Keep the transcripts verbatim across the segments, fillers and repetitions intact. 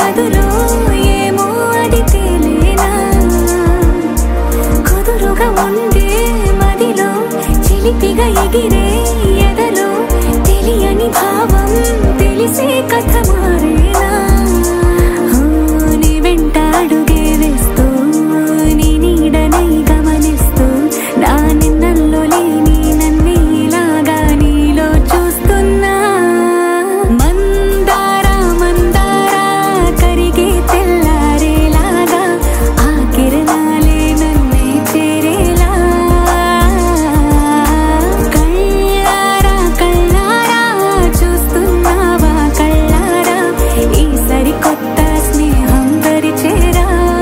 గదులో ఏమో అది తేలేనా కుదురుగా ఉండే మదిలో చిలిపిగా ఎగిరే ఎదలో తెలియని భావం తెలిసే కథ మారేనా నీ వెంట అడుగే వేస్తూ నీ నీడనై గమనిస్తూ నా నిన్నల్లో లేని నన్నే ఇలాగా నీలో చూస్తున్నా మందార మందార కరిగే తెల్లారేలాగా ఆ కిరణాలే నన్నే చేరేలా కళ్ళారా కళ్ళారా చూస్తున్నావా కళ్ళారా ఈ సరికొత్త స్నేహం పరిచేరా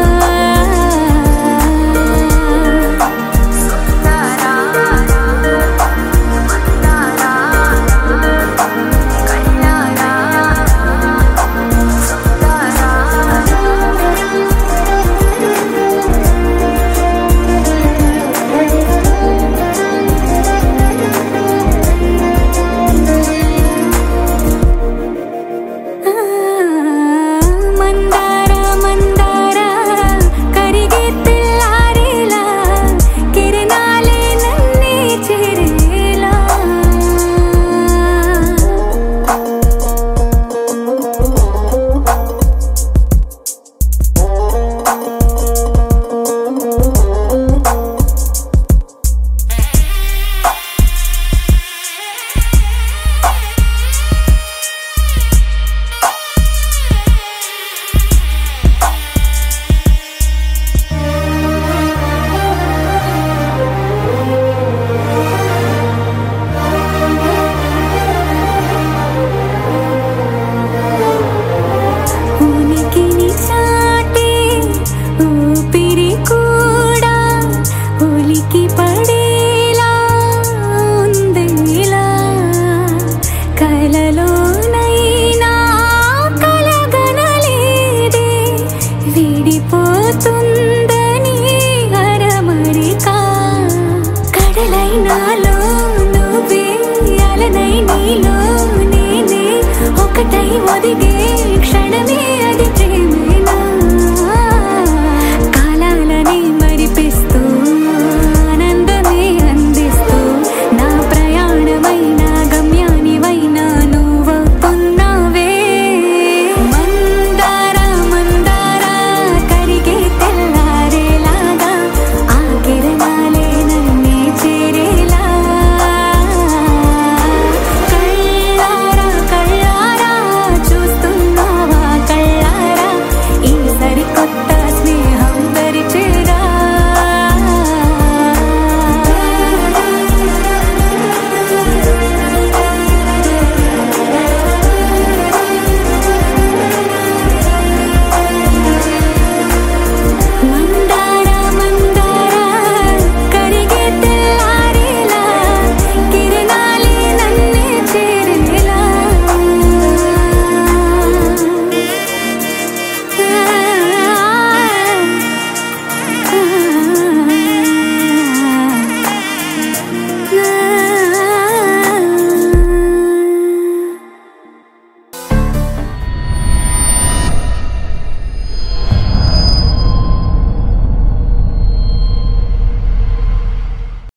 మందార మందార కరిగే తెల్లారేలా కిరణాలే నన్నే చేరేలా ఉనికిని చాటే ఊపిరి కూడా ఉలికి పడేలా ఉందిలా కలలోనైనా కలగనలేదే విడిపోతుందని అరమరిక కడలై నాలో నువ్వే అలనై నీలో నేనే ఒకటై ఒదిగి